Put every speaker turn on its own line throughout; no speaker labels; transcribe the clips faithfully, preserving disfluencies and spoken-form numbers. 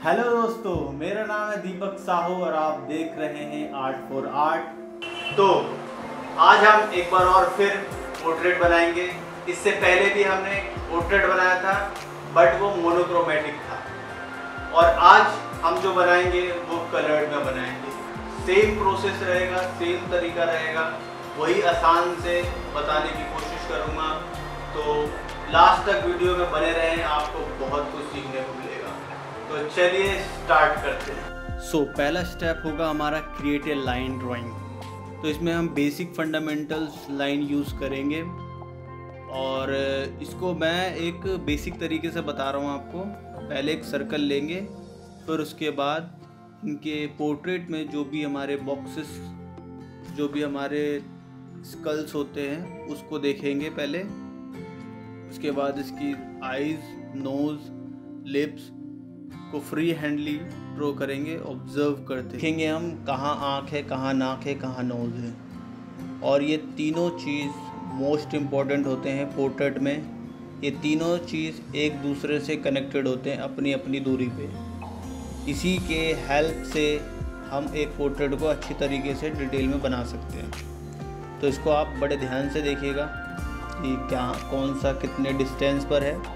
Hello दोस्तों, मेरा नाम है दीपक साहू और आप देख रहे हैं आर्ट फॉर आर्ट। तो आज हम एक बार और फिर पोर्ट्रेट बनाएंगे। इससे पहले भी हमने पोर्ट्रेट बनाया था बट वो मोनोक्रोमेटिक था, और आज हम जो बनाएंगे वो कलर्ड में बनाएंगे। सेम प्रोसेस रहेगा, सेम तरीका रहेगा, वही आसान से बताने की कोशिश करूँगा। तो लास्ट तक वीडियो में बने रहें, आपको बहुत कुछ सीखने को मिलेगा। तो चलिए स्टार्ट करते हैं। सो so, पहला स्टेप होगा हमारा क्रिएट ए लाइन ड्राइंग। तो इसमें हम बेसिक फंडामेंटल्स लाइन यूज़ करेंगे, और इसको मैं एक बेसिक तरीके से बता रहा हूँ आपको। पहले एक सर्कल लेंगे, फिर उसके बाद इनके पोर्ट्रेट में जो भी हमारे बॉक्सेस, जो भी हमारे स्कल्स होते हैं उसको देखेंगे पहले। उसके बाद इसकी आईज, नोज़, लिप्स को फ्री हैंडली ड्रॉ करेंगे, ऑब्जर्व करते देखेंगे हम कहाँ आँख है, कहाँ नाक है, कहाँ नोज़ है। और ये तीनों चीज़ मोस्ट इम्पॉर्टेंट होते हैं पोर्ट्रेट में। ये तीनों चीज़ एक दूसरे से कनेक्टेड होते हैं अपनी अपनी दूरी पे। इसी के हेल्प से हम एक पोर्ट्रेट को अच्छी तरीके से डिटेल में बना सकते हैं। तो इसको आप बड़े ध्यान से देखिएगा कि क्या कौन सा कितने डिस्टेंस पर है,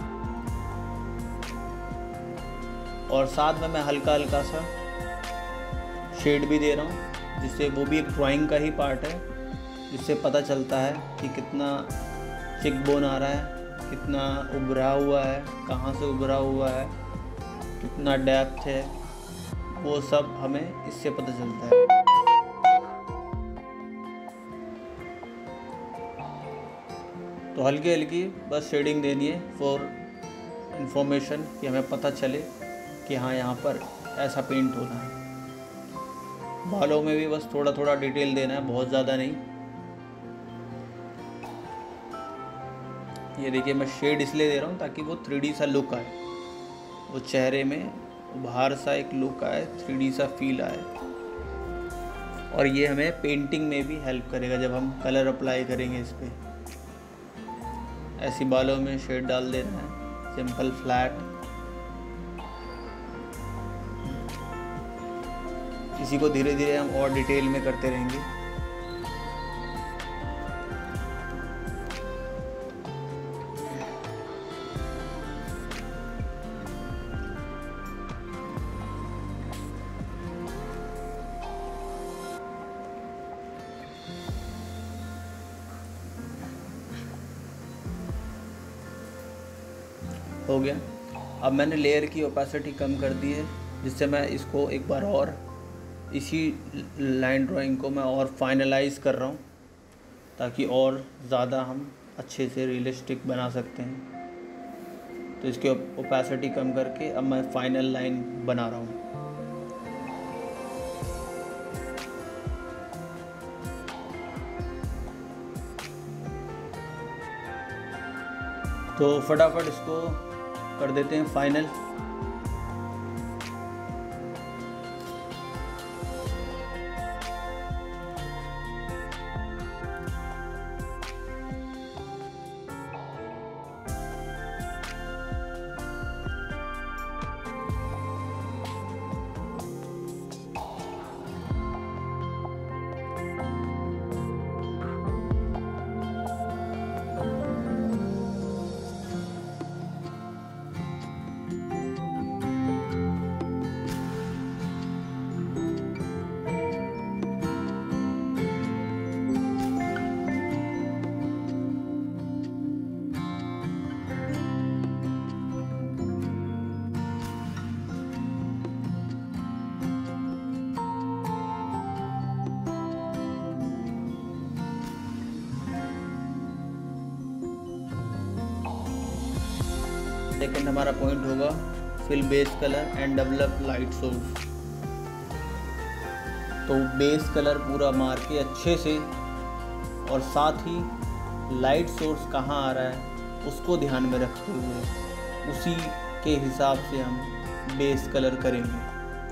और साथ में मैं हल्का हल्का सा शेड भी दे रहा हूँ, जिससे वो भी एक ड्राइंग का ही पार्ट है, जिससे पता चलता है कि कितना चिक बोन आ रहा है, कितना उभरा हुआ है, कहाँ से उभरा हुआ है, कितना डेप्थ है, वो सब हमें इससे पता चलता है। तो हल्की हल्की बस शेडिंग देनी है फॉर इंफॉर्मेशन, कि हमें पता चले कि हाँ यहाँ पर ऐसा पेंट होना है। बालों में भी बस थोड़ा थोड़ा डिटेल देना है, बहुत ज़्यादा नहीं। ये देखिए, मैं शेड इसलिए दे रहा हूँ ताकि वो थ्री डी सा लुक आए, वो चेहरे में बाहर सा एक लुक आए, थ्री डी सा फील आए। और ये हमें पेंटिंग में भी हेल्प करेगा जब हम कलर अप्लाई करेंगे इस पर। ऐसी बालों में शेड डाल देना है, सिंपल फ्लैट। इसी को धीरे धीरे हम और डिटेल में करते रहेंगे। हो गया। अब मैंने लेयर की ओपेसिटी कम कर दी है, जिससे मैं इसको एक बार और इसी लाइन ड्राइंग को मैं और फाइनलाइज कर रहा हूँ, ताकि और ज़्यादा हम अच्छे से रियलिस्टिक बना सकते हैं। तो इसकी ओपेसिटी कम करके अब मैं फाइनल लाइन बना रहा हूँ। तो फटाफट इसको कर देते हैं फाइनल। सेकेंड हमारा पॉइंट होगा fill base colour and develop light source. तो बेस कलर पूरा मार के अच्छे से, और साथ ही लाइट सोर्स कहाँ आ रहा है उसको ध्यान में रखते हुए उसी के हिसाब से हम बेस कलर करेंगे।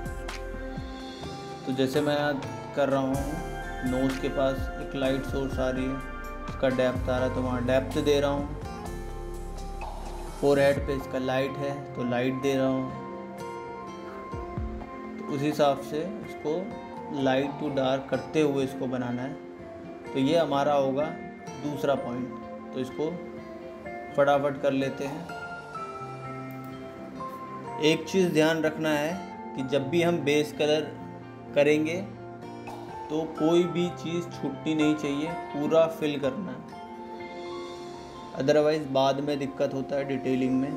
तो जैसे मैं कर रहा हूँ, नोज़ के पास एक लाइट सोर्स आ रही है, उसका डेप्थ आ रहा है तो वहाँ डेप्थ दे रहा हूँ। फोरहेड पे इसका लाइट है तो लाइट दे रहा हूँ। उस हिसाब से इसको लाइट टू डार्क करते हुए इसको बनाना है। तो ये हमारा होगा दूसरा पॉइंट। तो इसको फटाफट कर लेते हैं। एक चीज़ ध्यान रखना है कि जब भी हम बेस कलर करेंगे तो कोई भी चीज़ छूटनी नहीं चाहिए, पूरा फिल करना है, अदरवाइज़ बाद में दिक्कत होता है डिटेलिंग में।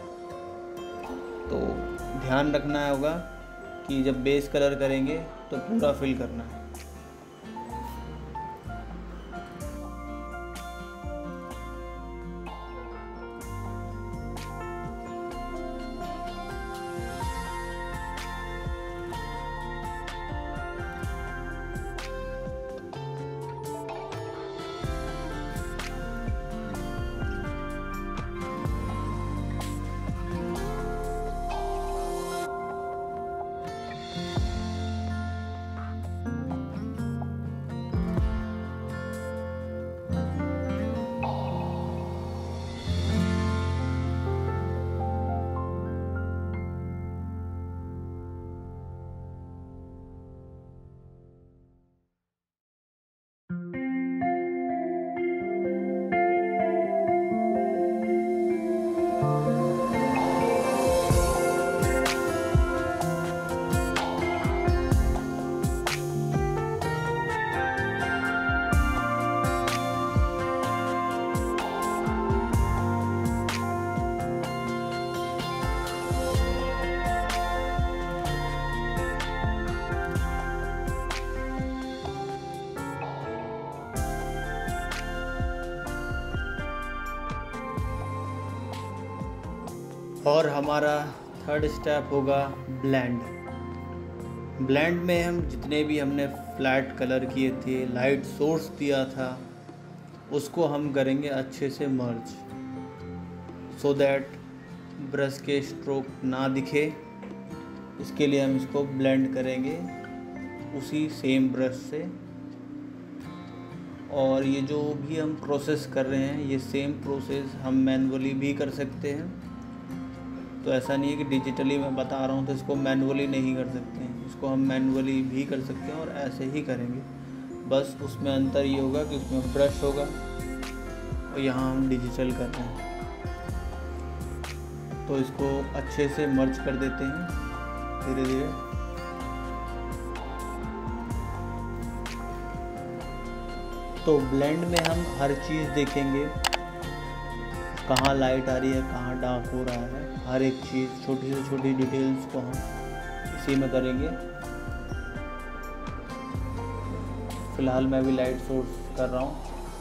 तो ध्यान रखना होगा कि जब बेस कलर करेंगे तो पूरा फिल करना है। और हमारा थर्ड स्टेप होगा ब्लेंड। ब्लेंड में हम जितने भी हमने फ्लैट कलर किए थे, लाइट सोर्स दिया था, उसको हम करेंगे अच्छे से मर्ज, सो दैट ब्रश के स्ट्रोक ना दिखे। इसके लिए हम इसको ब्लेंड करेंगे उसी सेम ब्रश से। और ये जो भी हम प्रोसेस कर रहे हैं, ये सेम प्रोसेस हम मैनुअली भी कर सकते हैं। तो ऐसा नहीं है कि डिजिटली मैं बता रहा हूँ तो इसको मैनुअली नहीं कर सकते हैं, इसको हम मैनुअली भी कर सकते हैं और ऐसे ही करेंगे। बस उसमें अंतर ये होगा कि उसमें ब्रश होगा और यहाँ हम डिजिटल कर रहे हैं। तो इसको अच्छे से मर्ज कर देते हैं धीरे धीरे। तो ब्लेंड में हम हर चीज़ देखेंगे, कहाँ लाइट आ रही है, कहाँ डार्क हो रहा है, हर एक चीज़, छोटी से छोटी डिटेल्स को हम इसी में करेंगे। फ़िलहाल मैं भी लाइट सोर्स कर रहा हूँ।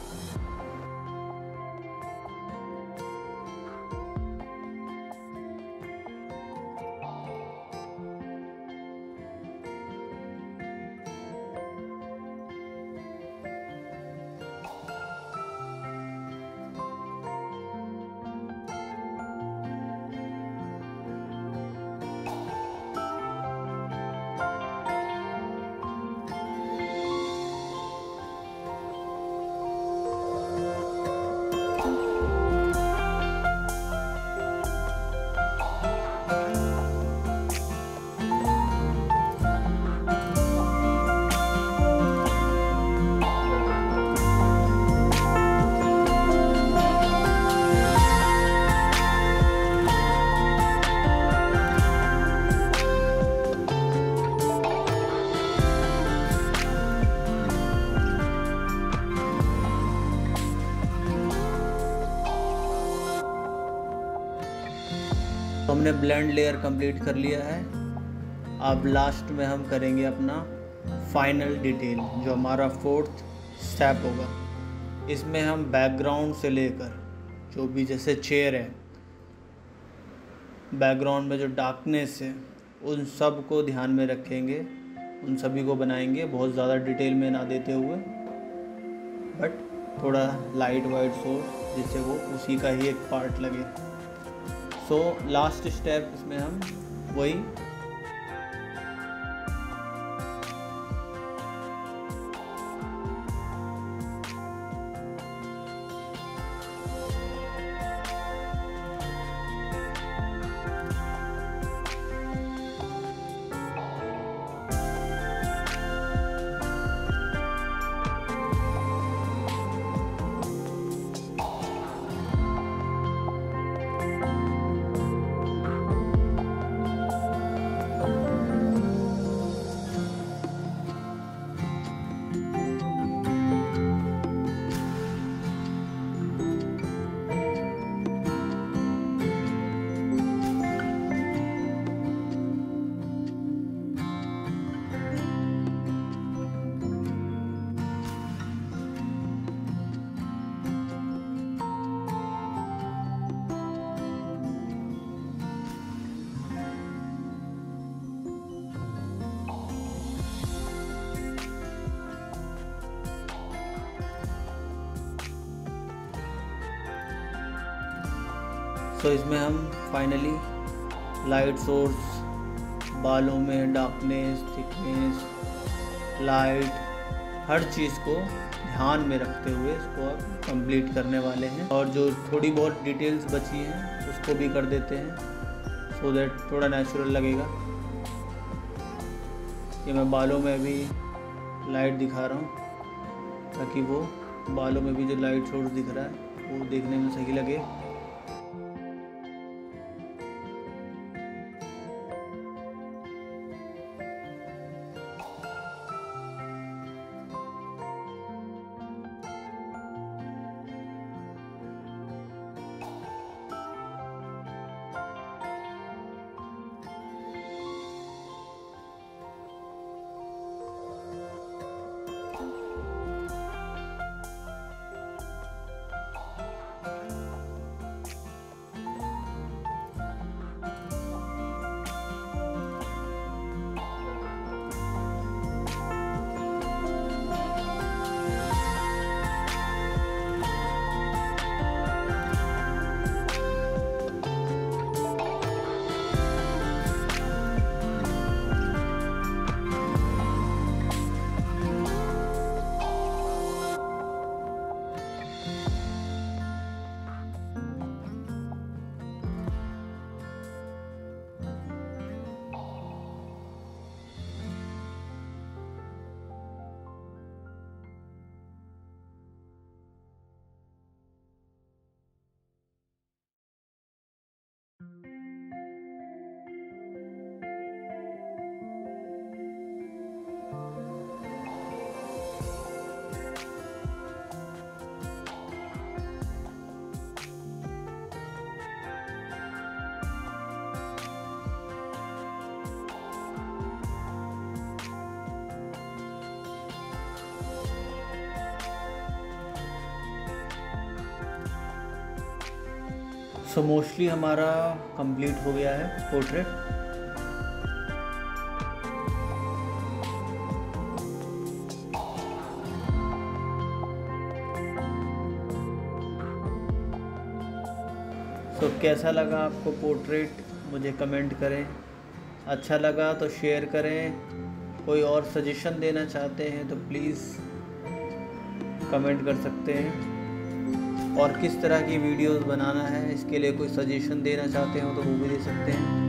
तो हमने ब्लेंड लेयर कंप्लीट कर लिया है। अब लास्ट में हम करेंगे अपना फाइनल डिटेल, जो हमारा फोर्थ स्टेप होगा। इसमें हम बैकग्राउंड से लेकर जो भी, जैसे चेयर है, बैकग्राउंड में जो डार्कनेस है, उन सब को ध्यान में रखेंगे, उन सभी को बनाएंगे, बहुत ज़्यादा डिटेल में ना देते हुए, बट थोड़ा लाइट वाइट सोर्स जिससे वो उसी का ही एक पार्ट लगे। सो लास्ट स्टेप इसमें हम वही सो इसमें हम फाइनली लाइट सोर्स, बालों में डार्कनेस, थिकनेस, लाइट, हर चीज़ को ध्यान में रखते हुए इसको अब कंप्लीट करने वाले हैं। और जो थोड़ी बहुत डिटेल्स बची हैं उसको भी कर देते हैं सो दैट थोड़ा नेचुरल लगेगा। ये मैं बालों में भी लाइट दिखा रहा हूँ ताकि वो बालों में भी जो लाइट सोर्स दिख रहा है वो देखने में सही लगे। सो मोस्टली हमारा कंप्लीट हो गया है पोर्ट्रेट। सो so, कैसा लगा आपको पोर्ट्रेट, मुझे कमेंट करें। अच्छा लगा तो शेयर करें। कोई और सजेशन देना चाहते हैं तो प्लीज़ कमेंट कर सकते हैं। और किस तरह की वीडियोस बनाना है इसके लिए कोई सजेशन देना चाहते हो तो वो भी दे सकते हैं।